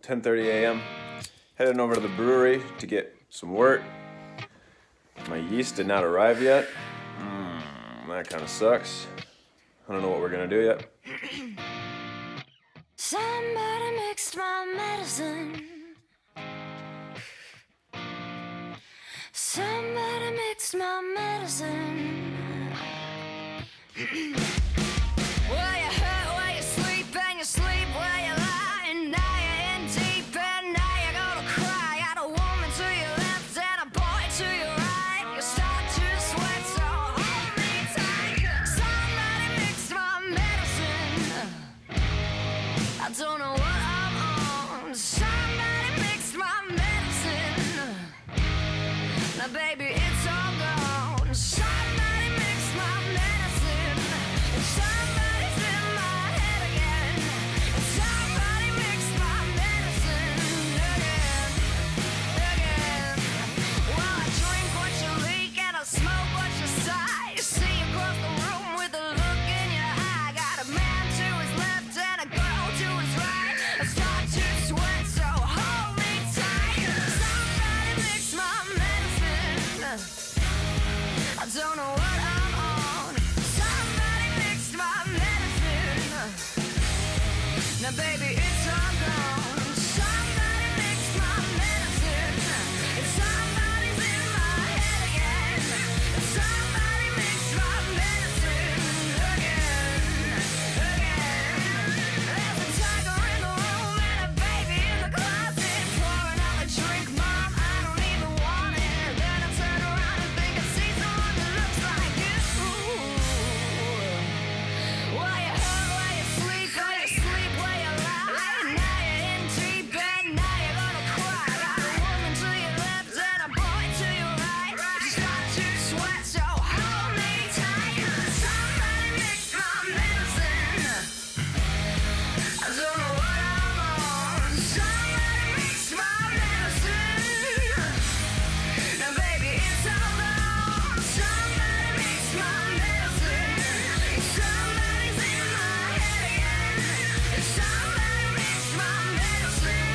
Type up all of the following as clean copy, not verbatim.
10:30 a.m. Heading over to the brewery to get some wort. My yeast did not arrive yet. That kind of sucks. I don't know what we're gonna do yet. Somebody mixed my medicine. Somebody mixed my medicine. Well, you hurt where you sleep and you sleep where you lie. And now you're in deep and now you're gonna cry. Got a woman to your left and a boy to your right. You start to sweat, so hold me tight. Somebody mixed my medicine. I don't know what I'm on. Somebody mixed my medicine. Now baby, it's all gone. Somebody mixed my medicine. And somebody's in my head again. And somebody mixed my medicine again. Well, I drink what you leak and I smoke what you sigh. You see across the room with a look in your eye. Got a man to his left and a girl to his right. I start to sweat, so hold me tight. Somebody mixed my medicine. I don't know what I'm on. Somebody mixed my medicine. Now baby, it's all gone. Somebody mixed my medicine. And somebody's in my head again. And somebody mixed my medicine again. There's a tiger in the room and a baby in the closet. Pouring out a drink, Mom, I don't even want it. Then I turn around and think I see someone that looks like you. Why you hurt, why you sleep where you lie. Now you're in deep and now you're gonna cry. Got a woman to your left and a boy to your right. You start to sweat, so hold me tight. Somebody mixed my medicine. I don't know what I'm on. Somebody mixed my medicine. Now baby, it's all gone. Somebody mixed my medicine. Somebody's in my head again. And somebody mixed my medicine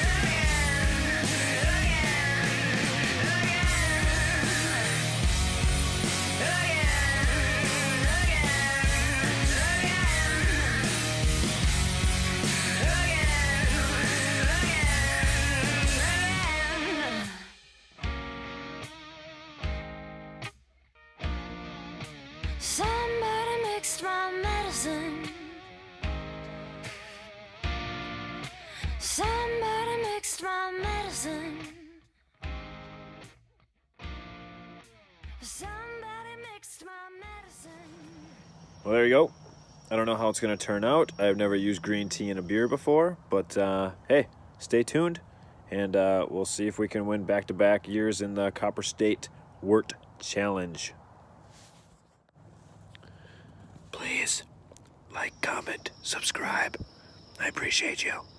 Somebody mixed my medicine. Somebody mixed my medicine. Somebody mixed my medicine. Well, there you go. I don't know how it's going to turn out. I've never used green tea in a beer before, but hey, stay tuned, and we'll see if we can win back-to-back years in the Copper State Wort Challenge. Please like, comment, subscribe. I appreciate you.